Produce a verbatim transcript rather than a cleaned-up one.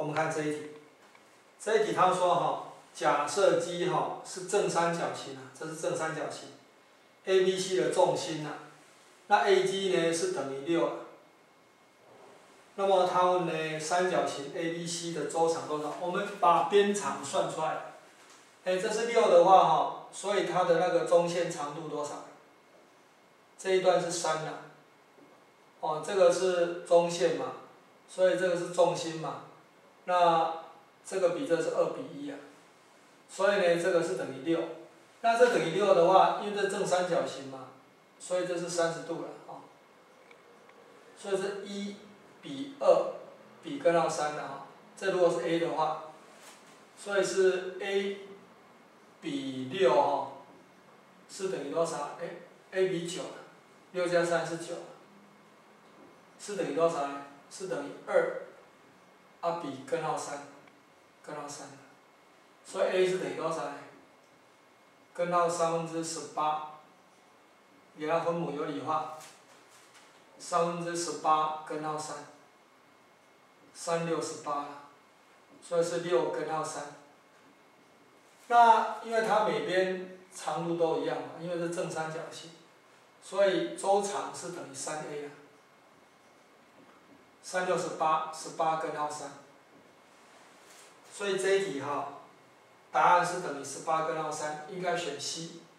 我们看这一题，这一题他说哈，假设机哈是正三角形啊，这是正三角形 ，A、B、C 的重心啊，那 A G 呢是等于六啊。那么他问呢，三角形 A B C 的周长多少？我们把边长算出来。哎，这是六的话哈，所以它的那个中线长度多少？这一段是三呐。哦，这个是中线嘛，所以这个是重心嘛。那这个比这是二比一啊。所以呢，这个是等于六。那这等于六的话，因为这正三角形嘛，所以这是三十度了啊、哦。所以是一比二比根号三的哈。这如果是 A 的话，所以是 A 比六哈，是等于多少？哎 ，A 比九，六加三是九，是等于多少呢？是等于二，啊比根号三，根号三，所以 A 是等于多少呢？根号三分之十八，给它分母有理化，三分之十八根号三，三六十八，所以是六根号三。那因为它每边长度都一样嘛，因为是正三角形，所以周长是等于三 A 啊。三六十八，十八根号三。所以这一题哈，答案是等于十八根号三，应该选 C。